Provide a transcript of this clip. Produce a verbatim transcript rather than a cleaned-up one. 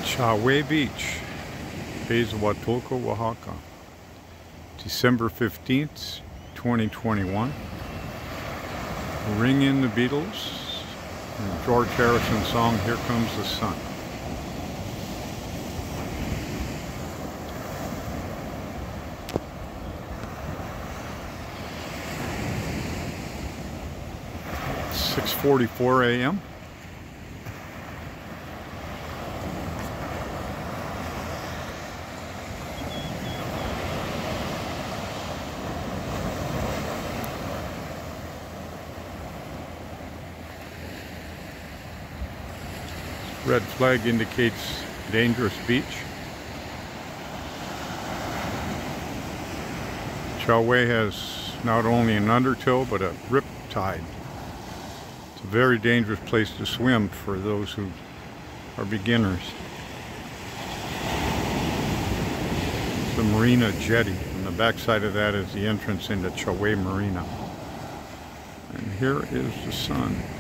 Chahue Beach, Bays of Oaxaca, Oaxaca, December fifteenth, twenty twenty-one. Ring in the Beatles, and George Harrison's song, Here Comes the Sun. six forty-four a m Red flag indicates dangerous beach. Chahue has not only an undertow but a rip tide. It's a very dangerous place to swim for those who are beginners. It's the Marina Jetty, and the backside of that is the entrance into Chahue Marina. And here is the sun.